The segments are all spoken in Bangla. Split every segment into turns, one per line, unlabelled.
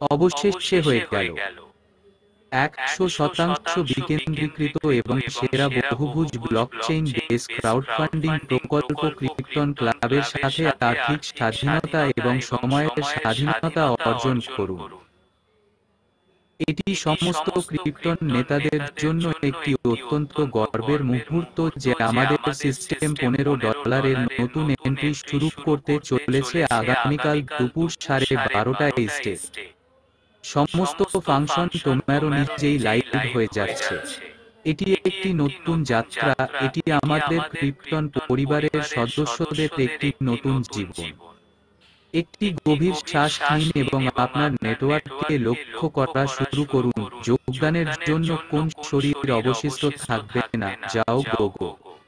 অবশেষে হয়ে গেল 100% বিকেন্দ্রীকৃত এবং সেরা বহুভুজ ব্লকচেইন বেস ক্রাউডফান্ডিং প্রকল্প ক্রিপ্টন ক্লাবের সাথে আর্থিক স্বাধীনতা এবং সময়ের স্বাধীনতা অর্জন করুন। এটি সমস্ত ক্রিপ্টন নেতাদের জন্য একটি অত্যন্ত গর্বের মুহূর্ত যে আমাদের সিস্টেম $15 নতুন এন্ট্রি শুরু করতে চলেছে আগামীকাল দুপুর 12:30 ইস্টে। সমস্ত ফাংশন তোমারও নিজেই লাইভ হয়ে যাচ্ছে। এটি একটি নতুন যাত্রা, এটি আমাদের ক্রিপ্টন পরিবারের সদস্যদের একটি নতুন জীবন। একটি গভীর শ্বাস নিন এবং আপনার নেটওয়ার্ককে লক্ষ্য করা শুরু করুন। যোগদানের জন্য কোন শরীর অবশিষ্ট থাকবে না, যাও গো।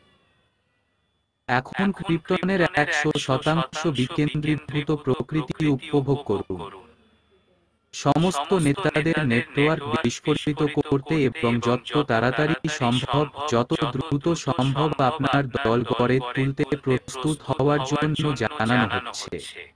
এখন ক্রিপ্টনের 100% বিকেন্দ্রীভূত প্রকৃতি উপভোগ করুন। সমস্ত নেতাদের নেটওয়ার্ক বিস্ফোরিত করতে এবং যত তাড়াতাড়ি সম্ভব, যত দ্রুত সম্ভব আপনার দল গড়ে তুলতে প্রস্তুত হওয়ার জন্য জানানো হচ্ছে।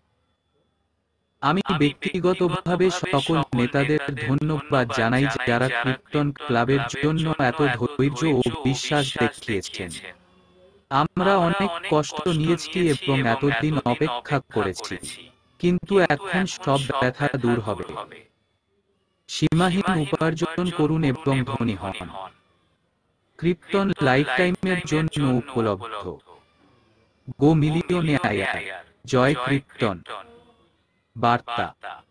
আমি ব্যক্তিগতভাবে সকল নেতাদের ধন্যবাদ জানাই যারা ক্রিপ্টন ক্লাবের জন্য এত ধৈর্য ও বিশ্বাস দেখিয়েছেন। আমরা অনেক কষ্ট নিয়েছি এবং এতদিন অপেক্ষা করেছি, কিন্তু এখন সব ব্যথা দূর হবে। সীমাহীন উপার্জন করুন এবং ধনী হন। ক্রিপ্টন লাইফটাইমের জন্য উপলব্ধ। Go millionaire. জয় ক্রিপ্টন। বার্তা।